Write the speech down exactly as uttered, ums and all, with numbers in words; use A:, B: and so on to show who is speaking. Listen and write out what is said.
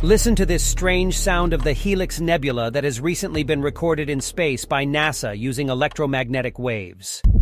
A: Listen to this strange sound of the Helix Nebula that has recently been recorded in space by NASA using electromagnetic waves.